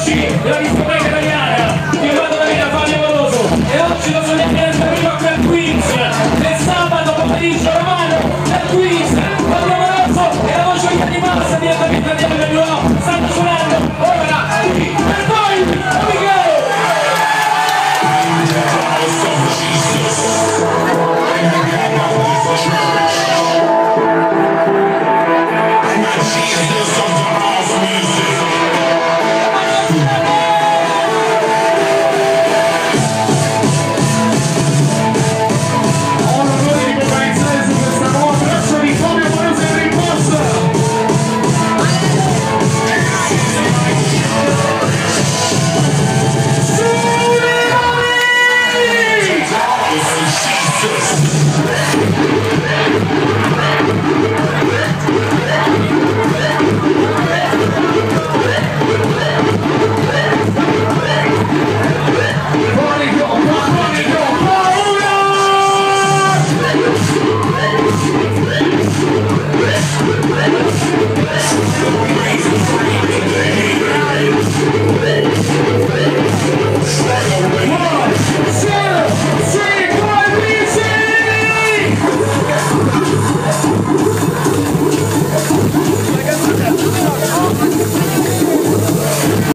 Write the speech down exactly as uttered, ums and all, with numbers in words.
oggi della discoteca italiana, firmato da Vita Fabio Moroso, e oggi lo sono anche prima per Queens, del sabato pomeriggio romano del Queens, Fabio Moroso e la voce di massa di Vita Italiana stanno suonando ora qui per voi, amico! Jesus of the house music.